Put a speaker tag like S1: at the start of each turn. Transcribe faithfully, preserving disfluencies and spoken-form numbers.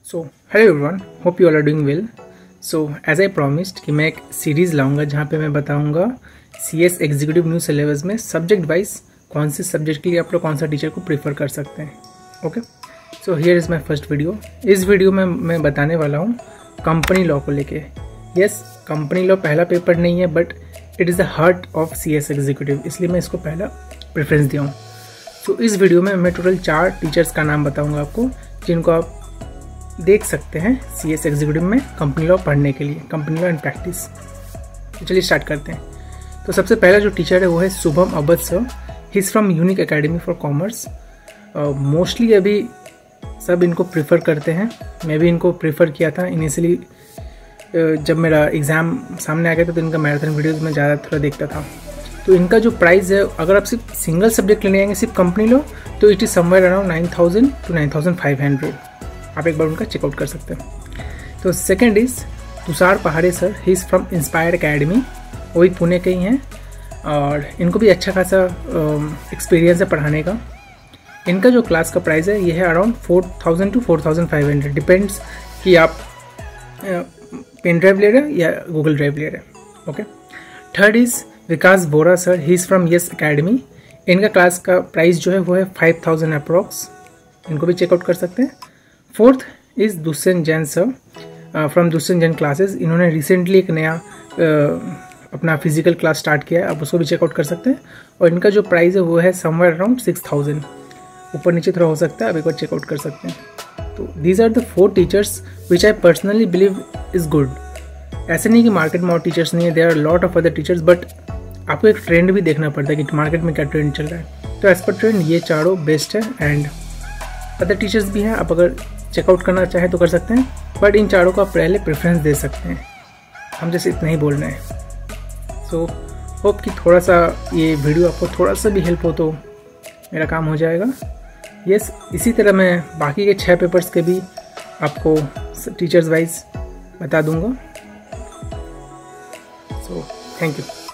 S1: So hello everyone, hope you all are doing well. So as I promised कि मैं एक series लाऊंगा जहाँ पे मैं बताऊंगा सीएस एग्जीक्यूटिव न्यू सिलेबस में सब्जेक्ट वाइज कौन से सब्जेक्ट के लिए आप लोग कौन सा टीचर को प्रीफर कर सकते हैं। Okay, so here is my first video. इस वीडियो में मैं बताने वाला हूँ कंपनी लॉ को लेके। यस, कंपनी लॉ पहला पेपर नहीं है but it is the heart of CS executive, इसलिए मैं इसको पहला प्रेफरेंस दिया हूँ। तो इस वीडियो में मैं टोटल चार टीचर्स का नाम बताऊँगा आपको जिनको आप देख सकते हैं सीएस एग्जीक्यूटिव में कंपनी लॉ पढ़ने के लिए, कंपनी लॉ एंड प्रैक्टिस। तो चलिए स्टार्ट करते हैं। तो सबसे पहला जो टीचर है वो है Shubham Awadh sir. He is from unique academy for commerce. Mostly अभी सब इनको प्रेफर करते हैं, मैं भी इनको प्रेफर किया था इनिशियली। uh, जब मेरा एग्ज़ाम सामने आ गया था तो इनका मैराथन वीडियोज़ में ज़्यादा थोड़ा देखता था। तो इनका जो प्राइस है, अगर आप सिर्फ सिंगल सब्जेक्ट लेने आएंगे सिर्फ कंपनी लॉ, तो it is somewhere around nine thousand to nine thousand five hundred. आप एक बार उनका चेकआउट कर सकते हैं। तो second is Tushar Pahade sir. He is from inspire academy, वो भी पुणे के ही हैं और इनको भी अच्छा खासा एक्सपीरियंस है पढ़ाने का। इनका जो क्लास का प्राइस है ये है around four thousand to four thousand five hundred, depends कि आप पेन ड्राइव ले रहे हैं या गूगल ड्राइव ले रहे हैं। Okay, third is Vikas Bora sir. He is from yes academy. इनका क्लास का प्राइस जो है वो है फाइव थाउजेंड अप्रॉक्स, इनको भी चेकआउट कर सकते हैं। Fourth is Dushyant Jain sir from Dushyant Jain classes. इन्होंने रिसेंटली एक नया uh, अपना फिजिकल क्लास स्टार्ट किया है, आप उसको भी चेकआउट कर सकते हैं। और इनका जो प्राइस है वो है समवेयर अराउंड सिक्स थाउजेंड, ऊपर नीचे थोड़ा हो सकता है, आप एक बार चेकआउट कर सकते हैं। तो these are the four teachers which I personally believe is good. ऐसे नहीं कि मार्केट में और टीचर्स नहीं है, there are lot of other teachers, but आपको एक ट्रेंड भी देखना पड़ता है कि मार्केट में क्या ट्रेंड चल रहा है। तो एज पर ट्रेंड ये चारों बेस्ट है एंड अदर टीचर्स भी हैं, आप अगर चेकआउट करना चाहें तो कर सकते हैं, बट इन चारों को आप पहले प्रेफरेंस दे सकते हैं। हम जैसे इतना ही बोल रहे हैं। सो होप कि थोड़ा सा ये वीडियो आपको थोड़ा सा भी हेल्प हो तो मेरा काम हो जाएगा। यस, इसी तरह मैं बाकी के छः पेपर्स के भी आपको टीचर्स वाइज बता दूंगा। So thank you.